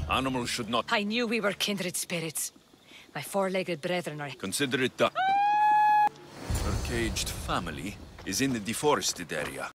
Animals should not... I knew we were kindred spirits. My four-legged brethren are... Consider it done. Her caged family is in the deforested area.